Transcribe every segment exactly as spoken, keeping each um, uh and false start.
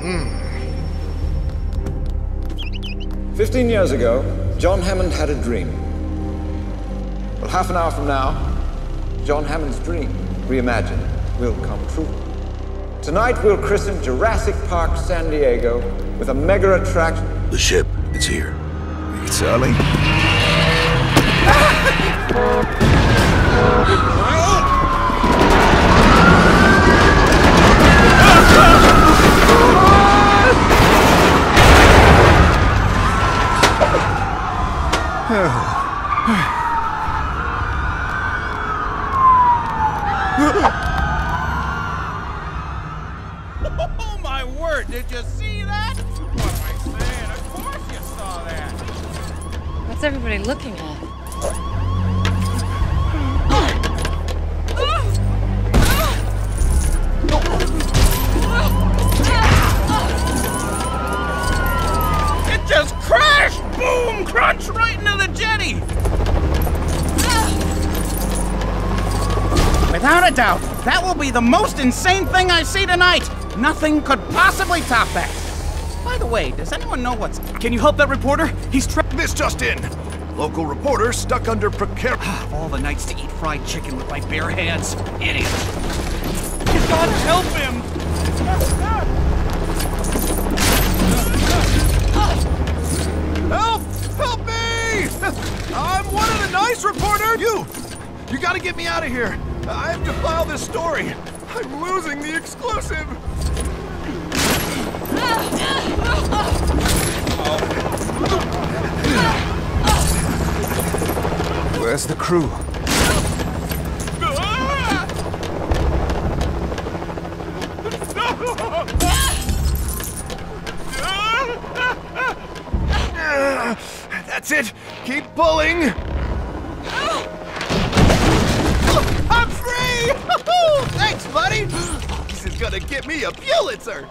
Fifteen years ago, John Hammond had a dream. Well, half an hour from now, John Hammond's dream, reimagined, will come true. Tonight, we'll christen Jurassic Park San Diego with a mega attraction. The ship, it's here. It's early. Oh my word, did you see that? What am I saying? Of course you saw that. What's everybody looking at? It just crashed! Boom! Crunch right into the jetty! Without a doubt, that will be the most insane thing I see tonight! Nothing could possibly top that! By the way, does anyone know what's... Can you help that reporter? He's trapped. This just in. Local reporter stuck under precarious... Of all the nights to eat fried chicken with my bare hands. Idiot. You gotta help him! Help! Help me! I'm one of the nice reporters! You! You gotta get me out of here! I have to file this story! I'm losing the exclusive! Where's the crew? That's it! Keep pulling! I'm free! Thanks, buddy! This is gonna get me a Pulitzer!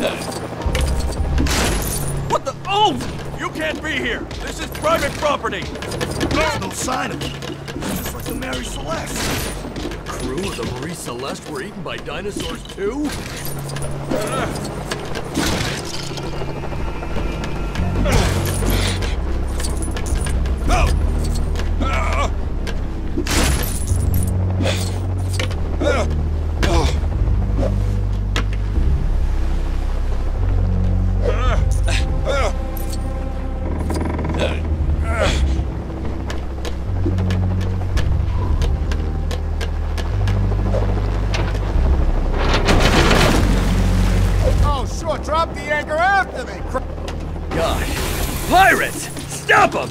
What the? Oh! You can't be here! This is private property! There's no sign of it. It's just like the Mary Celeste. The crew of the Marie Celeste were eaten by dinosaurs too? Uh. Oh! Uh. Uh. Drop the anchor after me! God. Pirates! Stop them!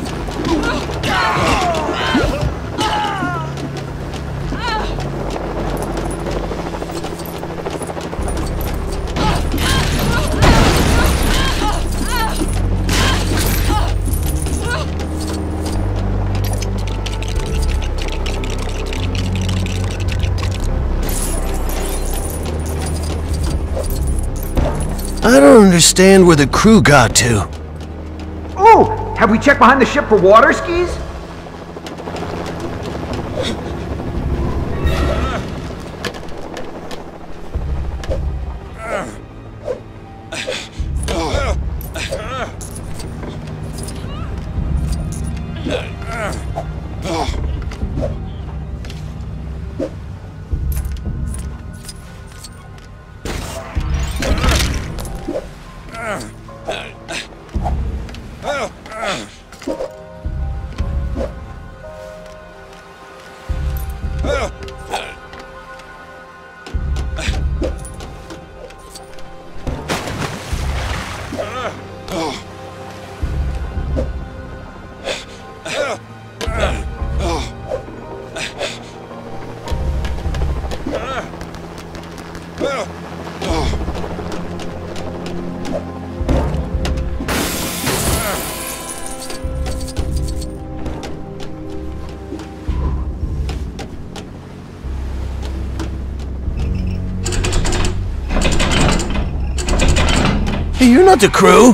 I don't understand where the crew got to. Oh! Have we checked behind the ship for water skis? Hey, you're not the crew!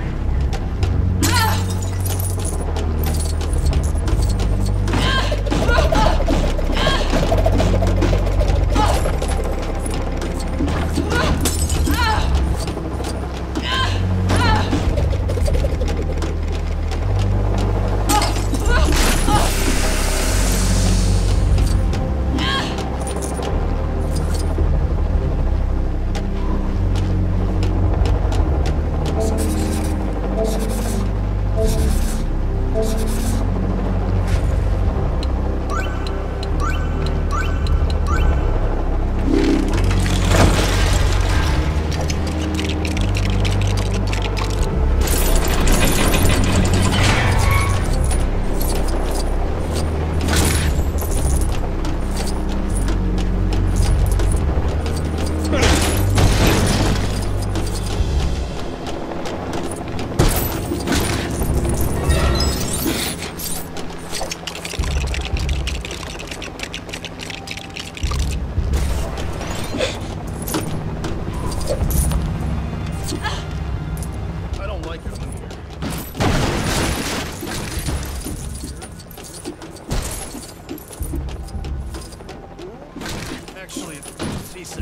Actually, seasick.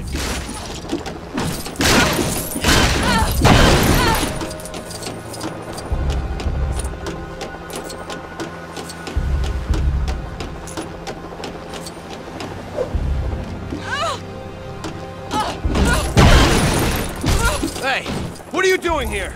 Hey, what are you doing here?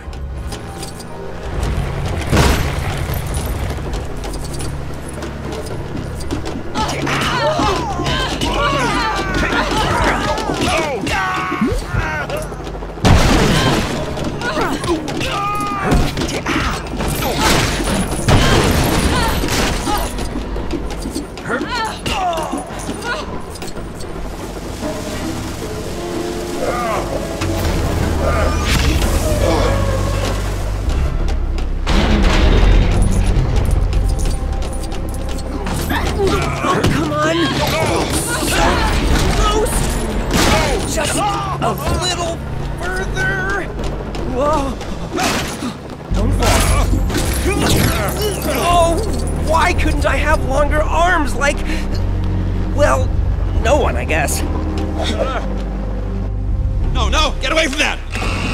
Don't fall. Oh, why couldn't I have longer arms like... Well, no one, I guess. No, no! Get away from that!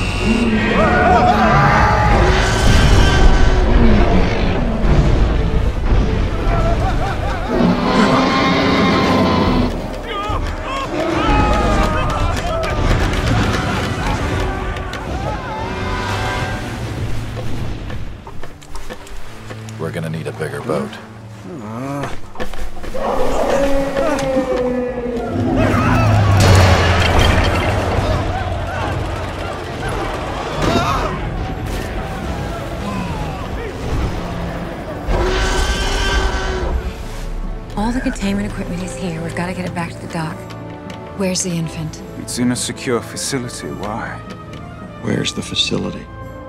We're gonna need a bigger boat. All the containment equipment is here. We've got to get it back to the dock. Where's the infant? It's in a secure facility. Why? Where's the facility?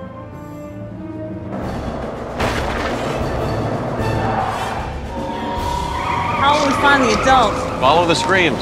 How will we find the adults? Follow the screams.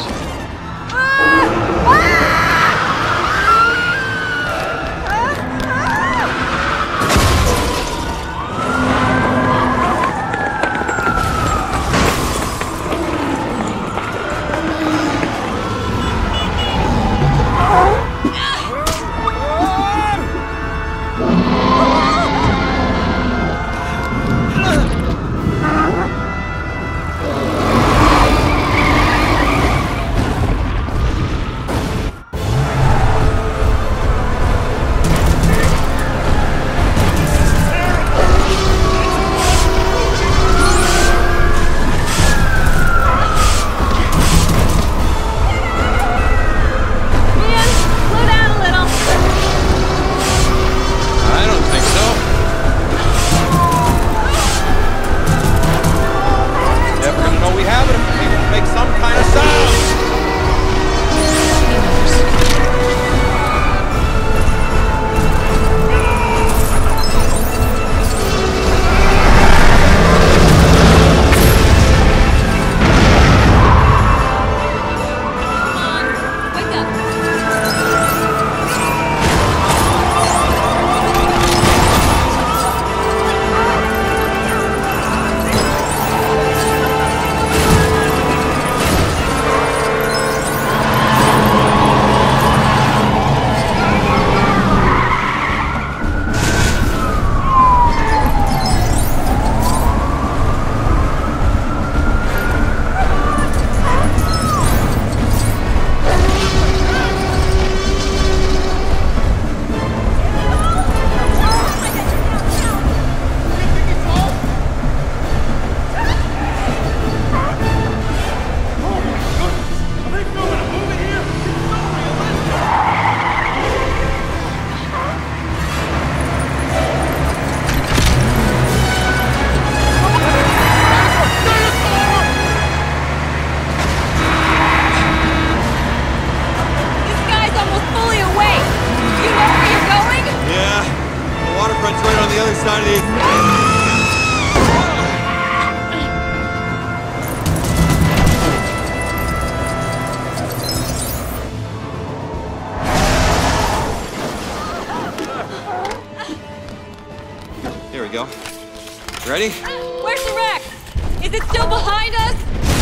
Go. Ready? Where's the wreck? Is it still behind us?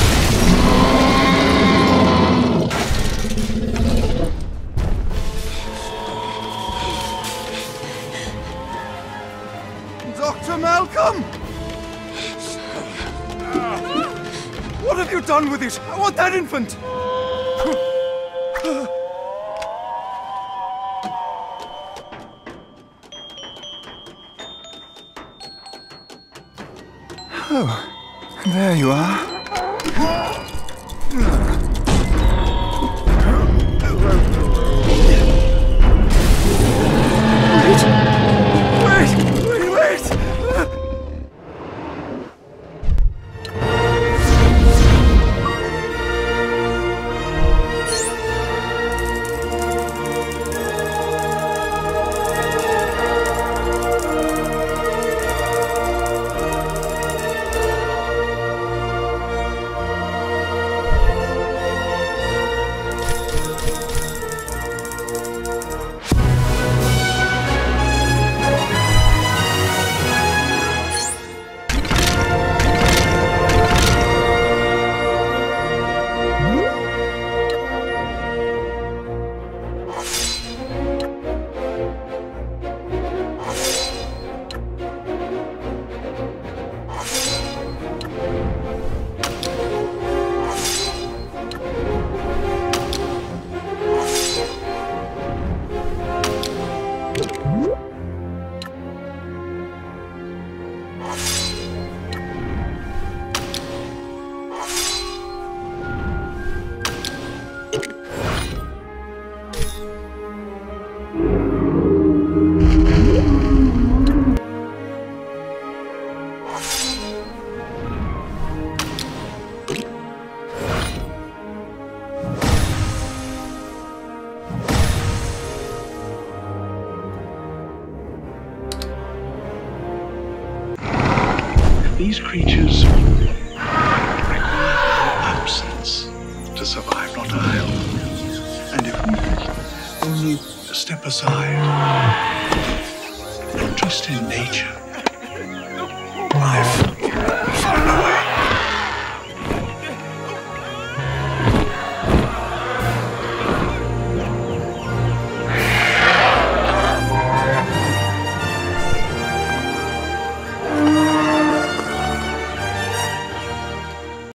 Doctor Malcolm! What have you done with it? I want that infant! Oh, there you are. Wait! Wait, wait, wait! These creatures require our absence to survive, not I. And if we only step aside, not just in nature,